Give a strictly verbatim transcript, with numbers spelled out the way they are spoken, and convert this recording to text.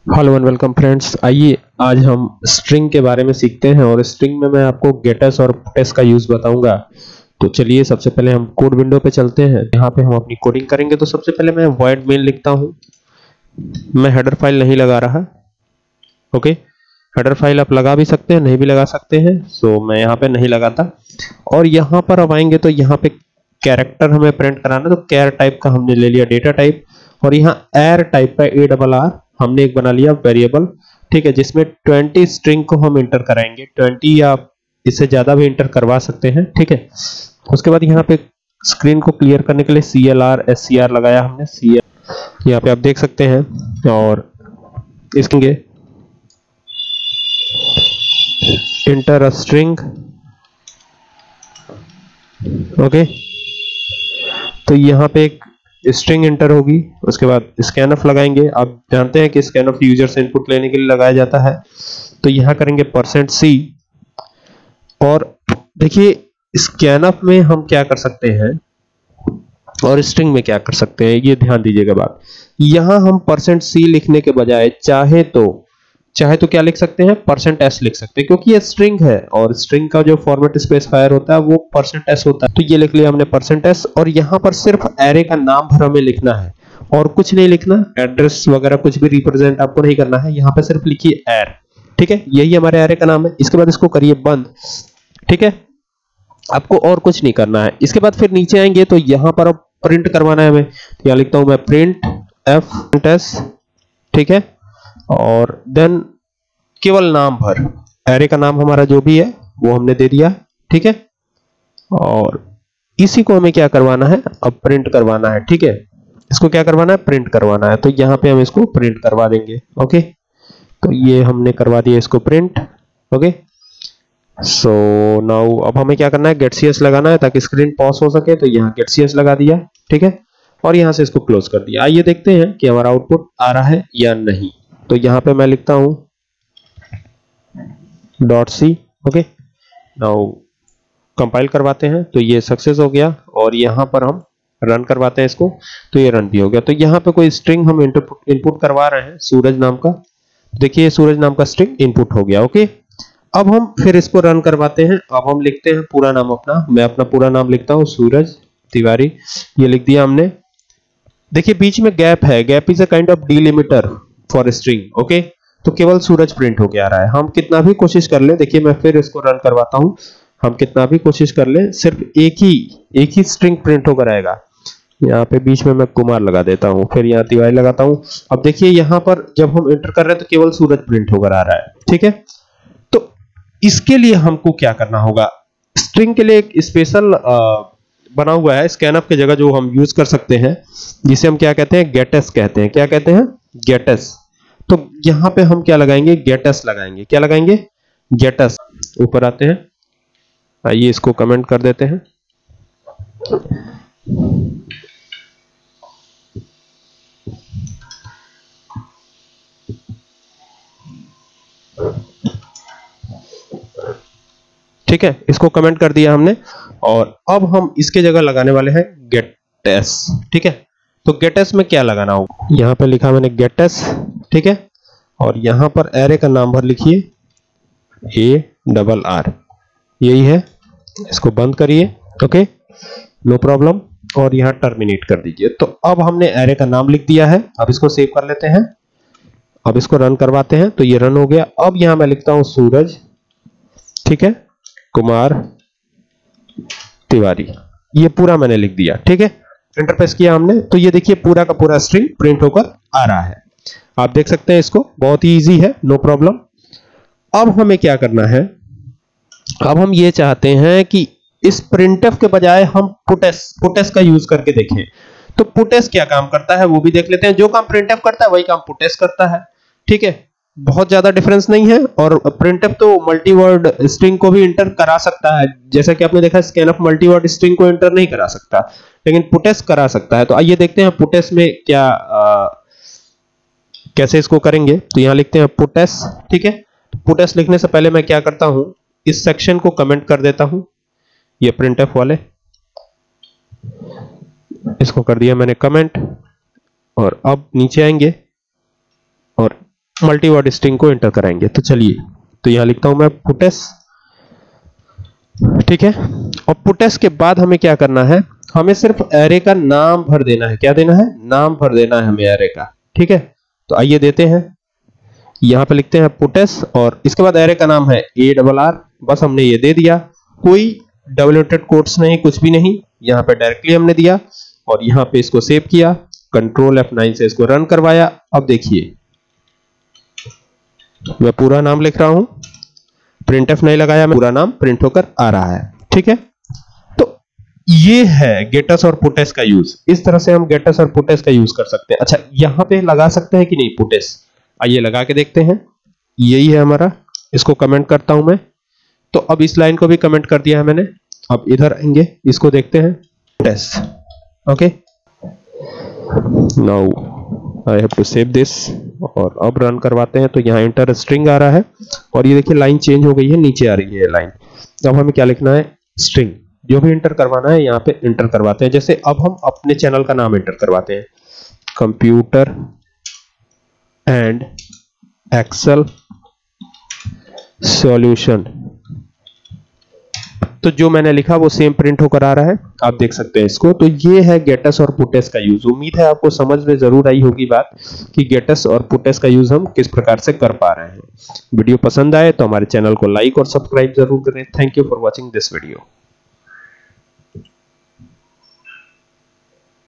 Hello and welcome friends. आइए आज हम स्ट्रिंग के बारे में सीखते हैं और स्ट्रिंग में मैं आपको गेटस और पुटेस का यूज बताऊंगा। तो चलिए सबसे पहले हम कोड विंडो पे चलते हैं। यहाँ पे हम अपनी कोडिंग करेंगे। तो सबसे पहले मैं वॉइड मेन लिखता हूँ। मैं हेडर फाइल नहीं लगा रहा। ओके, हेडर फाइल आप लगा भी सकते हैं, नहीं भी लगा सकते हैं। सो मैं यहाँ पे नहीं लगाता। और यहाँ पर अब आएंगे तो यहाँ पे कैरेक्टर हमें प्रिंट कराना, तो कैर टाइप का हमने ले लिया डेटा टाइप। और यहाँ एर टाइप का ए डबल आर हमने एक बना लिया वेरिएबल, ठीक है, जिसमें ट्वेंटी स्ट्रिंग को हम इंटर कराएंगे। ट्वेंटी या इससे ज्यादा भी इंटर करवा सकते हैं, ठीक है। उसके बाद यहाँ पे स्क्रीन को क्लियर करने के लिए C L R S C R लगाया हमने। सी एल यहाँ पे आप देख सकते हैं। और इसके इंटर अ स्ट्रिंग, ओके। तो यहाँ पे एक स्ट्रिंग इंटर होगी। उसके बाद स्कैनफ लगाएंगे। आप जानते हैं कि स्कैनफ यूजर से इनपुट लेने के लिए लगाया जाता है। तो यहाँ करेंगे परसेंट सी। और देखिए स्कैनफ में हम क्या कर सकते हैं और स्ट्रिंग में क्या कर सकते हैं, ये ध्यान दीजिएगा बात। यहाँ हम परसेंट सी लिखने के बजाय चाहे तो चाहे तो क्या लिख सकते हैं, परसेंट एस लिख सकते हैं, क्योंकि ये स्ट्रिंग है और स्ट्रिंग का जो फॉर्मेट स्पेसिफायर होता है वो परसेंट एस होता है। तो ये लिख लिया हमने परसेंट एस। और यहाँ पर सिर्फ एरे का नाम भर हमें लिखना है और कुछ नहीं लिखना, एड्रेस वगैरह कुछ भी रिप्रेजेंट आपको नहीं करना है। यहाँ पे सिर्फ लिखिए एर, ठीक है, यही हमारे एरे का नाम है। इसके बाद इसको करिए बंद, ठीक है, आपको और कुछ नहीं करना है। इसके बाद फिर नीचे आएंगे तो यहाँ पर अब प्रिंट करवाना है हमें। तो यहाँ लिखता हूं मैं प्रिंट एफ एस, ठीक है। और देन केवल नाम भर, एरे का नाम हमारा जो भी है वो हमने दे दिया, ठीक है। और इसी को हमें क्या करवाना है, अब प्रिंट करवाना है, ठीक है। इसको क्या करवाना है, प्रिंट करवाना है। तो यहाँ पे हम इसको प्रिंट करवा देंगे, ओके। तो ये हमने करवा दिया इसको प्रिंट, ओके। सो नाउ अब हमें क्या करना है, गेट सी एस लगाना है ताकि स्क्रीन पॉज हो सके। तो यहाँ गेट सी एस लगा दिया, ठीक है। और यहाँ से इसको क्लोज कर दिया। आइए देखते हैं कि हमारा आउटपुट आ रहा है या नहीं। तो यहाँ पे मैं लिखता हूं dot C, okay. Now compile करवाते हैं। तो ये सक्सेस हो गया। और यहाँ पर हम रन करवाते हैं इसको। तो ये रन भी हो गया। तो यहाँ पे कोई स्ट्रिंग हम इनपुट करवा रहे हैं, सूरज नाम का। देखिए सूरज नाम का स्ट्रिंग इनपुट हो गया, ओके। अब हम फिर इसको रन करवाते हैं। अब हम लिखते हैं पूरा नाम अपना। मैं अपना पूरा नाम लिखता हूं सूरज तिवारी, ये लिख दिया हमने। देखिए बीच में गैप है, gap is a kind of delimiter for string, okay. तो केवल सूरज प्रिंट होके आ रहा है। हम कितना भी कोशिश कर ले, देखिए मैं फिर इसको रन करवाता हूं। हम कितना भी कोशिश कर ले, सिर्फ एक ही एक ही स्ट्रिंग प्रिंट होकर आएगा। यहाँ पे बीच में मैं कुमार लगा देता हूं, फिर यहाँ तिवारी लगाता हूं। अब देखिए यहाँ पर जब हम एंटर कर रहे हैं तो केवल सूरज प्रिंट होकर आ रहा है, ठीक है। तो इसके लिए हमको क्या करना होगा, स्ट्रिंग के लिए एक स्पेशल बना हुआ है स्कैनफ की जगह जो हम यूज कर सकते हैं, जिसे हम क्या कहते हैं, गेटस कहते हैं। क्या कहते हैं, गेटस। तो यहां पे हम क्या लगाएंगे, गेटस लगाएंगे। क्या लगाएंगे, गेटस। ऊपर आते हैं, आइए इसको कमेंट कर देते हैं। ठीक है, इसको कमेंट कर दिया हमने। और अब हम इसके जगह लगाने वाले हैं गेटस, ठीक है। तो गेटस में क्या लगाना होगा, यहां पे लिखा मैंने गेटस, ठीक है। और यहां पर एरे का नाम भर लिखिए ए डबल आर, यही है। इसको बंद करिए, ओके, नो प्रॉब्लम। और यहां टर्मिनेट कर दीजिए। तो अब हमने एरे का नाम लिख दिया है। अब इसको सेव कर लेते हैं। अब इसको रन करवाते हैं। तो ये रन हो गया। अब यहां मैं लिखता हूं सूरज, ठीक है, कुमार तिवारी, ये पूरा मैंने लिख दिया, ठीक है। एंटर प्रेस किया हमने। तो ये देखिए पूरा का पूरा स्ट्रिंग प्रिंट होकर आ रहा है। आप देख सकते हैं इसको, बहुत ही इजी है, नो प्रॉब्लम। अब हमें क्या करना है, अब हम ये चाहते हैं कि इस प्रिंटफ के बजाय हम पुटेस पुटेस का यूज करके देखें। तो पुटेस क्या काम करता है वो भी देख लेते हैं। जो काम प्रिंटफ करता है वही काम पुटेस करता है, ठीक है। बहुत ज्यादा डिफरेंस नहीं है। और प्रिंटफ तो मल्टीवर्ड स्ट्रिंग को भी इंटर करा सकता है, जैसा कि आपने देखा स्कैनफ मल्टीवर्ड स्ट्रिंग को इंटर नहीं करा सकता, लेकिन पुटेस करा सकता है। तो आइए देखते हैं पुटेस में क्या आ, कैसे इसको करेंगे। तो यहां लिखते हैं पुटेस, ठीक है। पुटेस लिखने से पहले मैं क्या करता हूं, इस सेक्शन को कमेंट कर देता हूं, ये प्रिंटफ वाले, इसको कर दिया मैंने कमेंट। और अब नीचे आएंगे और मल्टी वर्ड स्ट्रिंग को एंटर कराएंगे। तो चलिए, तो यहां लिखता हूं मैं पुटेस, ठीक है। और पुटेस के बाद हमें क्या करना है, हमें सिर्फ एरे का नाम भर देना है। क्या देना है, नाम भर देना है हमें एरे का, ठीक है। तो आइए देते हैं, यहां पे लिखते हैं पुटेस और इसके बाद एरे का नाम है ए डबल आर, बस हमने ये दे दिया, कोई डबल इंटेड कोट्स नहीं, कुछ भी नहीं, यहां पे डायरेक्टली हमने दिया और यहां पे इसको सेव किया, कंट्रोल एफ नाइन से इसको रन करवाया। अब देखिए मैं पूरा नाम लिख रहा हूं, प्रिंट एफ नहीं लगाया, मैं पूरा नाम प्रिंट होकर आ रहा है, ठीक है। तो ये है गेटस और पुटेस का यूज, इस तरह से हम गेटस और पुटेस का यूज कर सकते हैं। अच्छा, यहां पे लगा सकते हैं कि नहीं पुटेस, आइए लगा के देखते हैं। यही है हमारा, इसको कमेंट करता हूं मैं। तो अब इस लाइन को भी कमेंट कर दिया है मैंने। अब इधर आएंगे, इसको देखते हैं, puts, okay. Now I have to save this और अब रन करवाते हैं। तो यहाँ इंटर स्ट्रिंग आ रहा है और ये देखिए लाइन चेंज हो गई है, नीचे आ रही है लाइन। अब हमें क्या लिखना है, स्ट्रिंग, जो भी इंटर करवाना है यहाँ पे इंटर करवाते हैं। जैसे अब हम अपने चैनल का नाम इंटर करवाते हैं, कंप्यूटर एंड एक्सेल सॉल्यूशन। तो जो मैंने लिखा वो सेम प्रिंट होकर आ रहा है, आप देख सकते हैं इसको। तो ये है गेटस और पुटेस का यूज। उम्मीद है आपको समझ में जरूर आई होगी बात कि गेटस और पुटेस का यूज हम किस प्रकार से कर पा रहे हैं। वीडियो पसंद आए तो हमारे चैनल को लाइक और सब्सक्राइब जरूर करें। Thank you for watching this video.